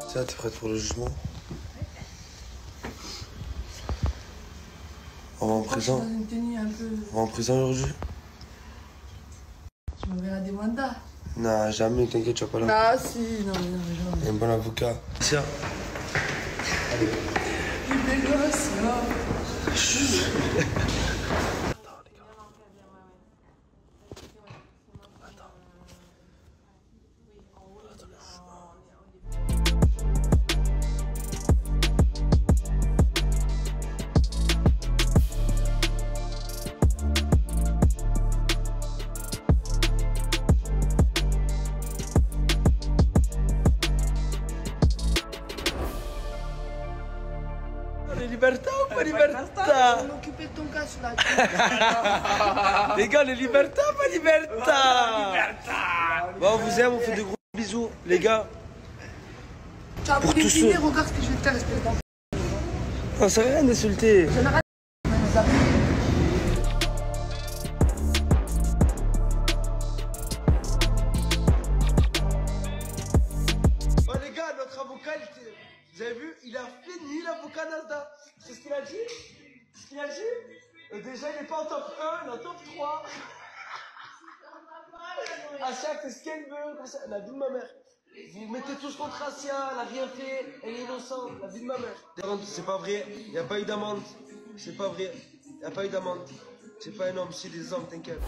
Tiens, t'es prête pour le jugement? On va en prison. Dans une tenue un peu... On va en prison aujourd'hui? Tu m'enverras des mandats. Non, jamais, t'inquiète, tu vas pas là. Ah si, non, jamais. Il y a un bon avocat. Tiens. Allez. Il négocie, Libertà ou pas libertà? Je vais m'occuper de ton cas là. Les gars, les libertà ou pas libertà? Bon, on vous aime, on fait de gros bisous, les gars. Tu as pris dîner, regarde ce que je vais te faire, espèce d'enfant. Non, ça sert à rien d'insulter. J'en ai rien à faire. Oh les gars, notre avocat, vous avez vu, il a fini l'avocat Nasdaq. C'est ce qu'il a dit? Ce qu'il a dit? Déjà, il n'est pas en top 1, il est en top 3. Asia, c'est ce qu'elle veut, comme ça, la vie de ma mère. Vous mettez tous contre Asia, elle a rien fait, elle est innocente, la vie de ma mère. C'est pas vrai, il n'y a pas eu d'amende. C'est pas vrai, il n'y a pas eu d'amende. C'est pas un homme, c'est des hommes, t'inquiète.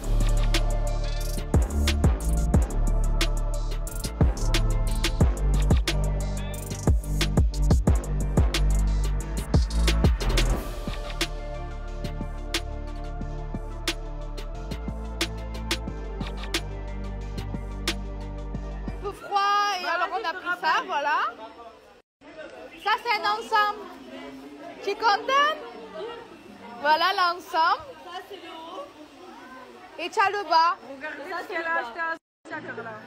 Froid et alors on a pris ça, voilà. Ça c'est un ensemble. Tu es contente? Voilà l'ensemble. Ça c'est le haut. Et tu as le bas. Regardez ce qu'elle a acheté à sac là.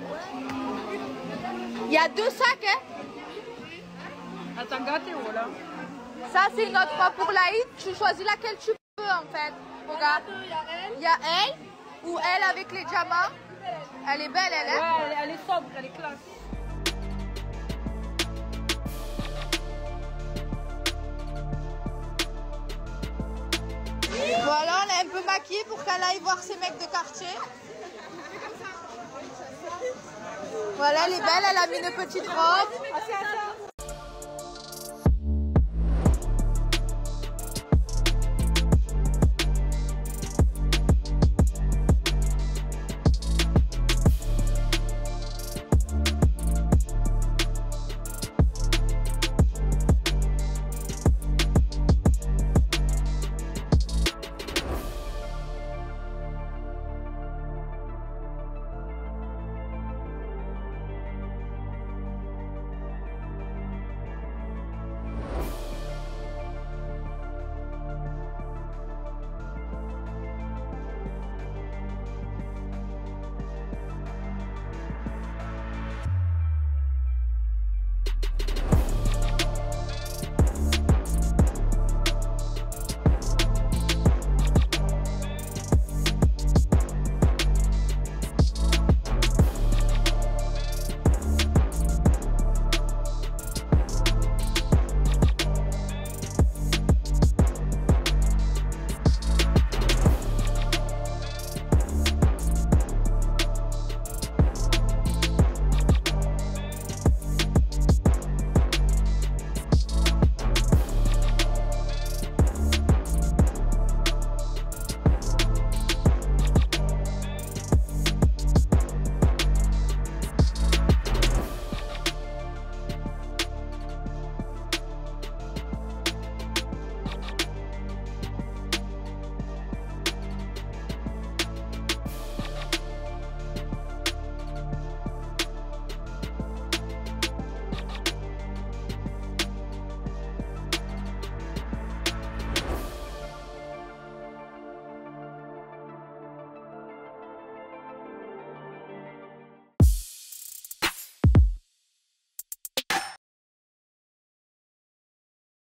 Il y a 2 sacs, hein. Attends, gâté où là? Ça c'est notre fois pour l'Aïd. Tu choisis laquelle tu veux en fait. Regarde. Il y a elle ou elle avec les diamants. Elle est belle, elle est. Ouais, elle est sobre, elle est classe. Voilà, on est un peu maquillée pour qu'elle aille voir ses mecs de quartier. Voilà, elle est belle, elle a mis une petite robe.